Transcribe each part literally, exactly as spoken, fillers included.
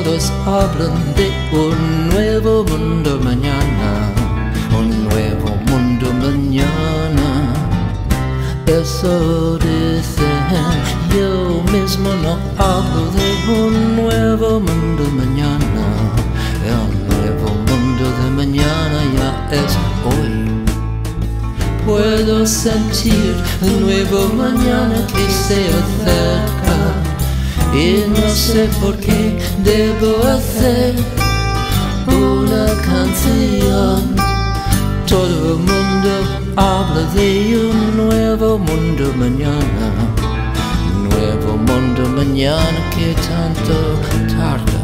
todos hablan de un nuevo mundo mañana, un nuevo mundo mañana. Eso dicen, yo mismo no hablo de un nuevo mundo mañana. El nuevo mundo de mañana ya es hoy. Puedo sentir el nuevo mañana que se acerca y no sé por qué debo hacer una canción. Todo el mundo habla de un nuevo mundo mañana, un nuevo mundo mañana que tanto tarda.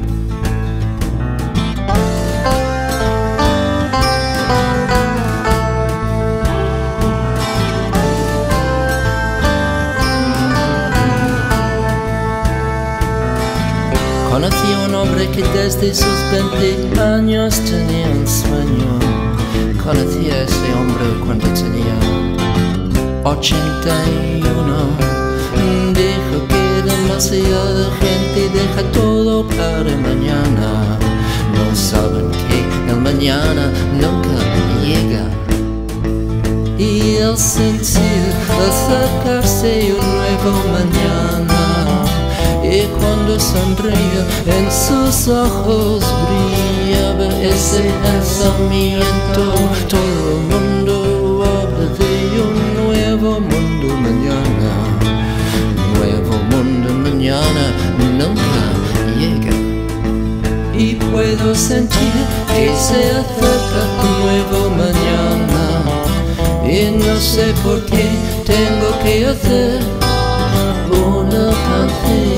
Conocí a un hombre que desde sus veinte años tenía un sueño. Conocí a ese hombre cuando tenía ochenta y uno. Dijo que demasiada gente deja todo para mañana. No saben que el mañana nunca llega. Y él sentir acercarse un nuevo mañana, y cuando sonreía en sus ojos brillaba ese pensamiento. Todo el mundo habla de un nuevo mundo mañana, un nuevo mundo mañana nunca llega. Y puedo sentir que se acerca un nuevo mañana, y no sé por qué tengo que hacer una canción.